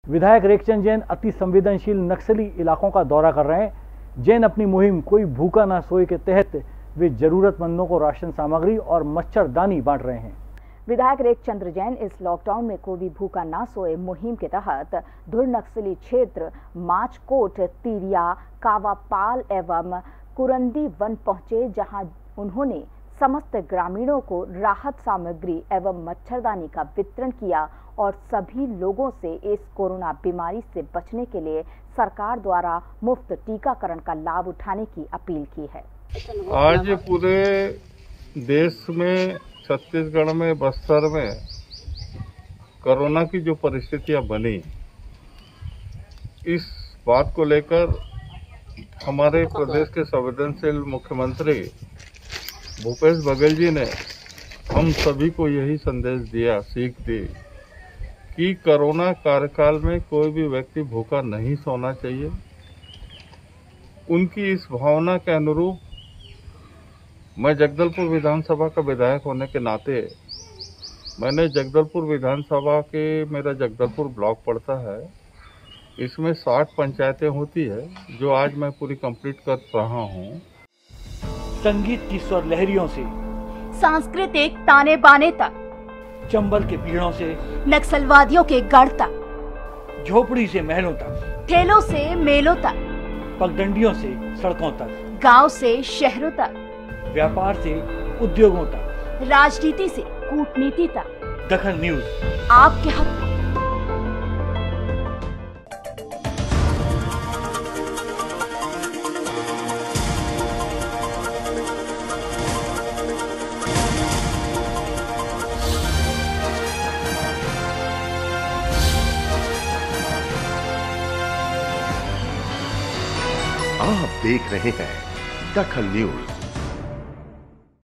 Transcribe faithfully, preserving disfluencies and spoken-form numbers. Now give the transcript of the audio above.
विधायक रेखचंद जैन अति संवेदनशील नक्सली इलाकों का दौरा कर रहे हैं। जैन अपनी मुहिम कोई भूखा ना सोए के तहत वे जरूरतमंदों को राशन सामग्री और मच्छरदानी बांट रहे हैं। विधायक रेखचंद जैन इस लॉकडाउन में कोई भी भूखा ना सोए मुहिम के तहत धुर नक्सली क्षेत्र माचकोट, तिरिया, कावापाल एवं कुरंदी वन पहुंचे, जहां उन्होंने समस्त ग्रामीणों को राहत सामग्री एवं मच्छरदानी का वितरण किया और सभी लोगों से इस कोरोना बीमारी से बचने के लिए सरकार द्वारा मुफ्त टीकाकरण का लाभ उठाने की अपील की है। आज पूरे देश में, छत्तीसगढ़ में, बस्तर में कोरोना की जो परिस्थितियां बनी, इस बात को लेकर हमारे प्रदेश के संवेदनशील मुख्यमंत्री भूपेश बघेल जी ने हम सभी को यही संदेश दिया, सीख दी कि कोरोना कार्यकाल में कोई भी व्यक्ति भूखा नहीं सोना चाहिए। उनकी इस भावना के अनुरूप मैं जगदलपुर विधानसभा का विधायक होने के नाते मैंने जगदलपुर विधानसभा के, मेरा जगदलपुर ब्लॉक पड़ता है, इसमें साठ पंचायतें होती है, जो आज मैं पूरी कंप्लीट कर रहा हूँ। संगीत की स्वर लहरियों से सांस्कृतिक ताने बाने तक, चंबल के पीड़ों से नक्सलवादियों के गढ़ तक, झोपड़ी से महलों तक, ठेलों से मेलों तक, पगडंडियों से सड़कों तक, गांव से शहरों तक, व्यापार से उद्योगों तक, राजनीति से कूटनीति तक, दखल न्यूज आपके हक में। आप देख रहे हैं दखल न्यूज।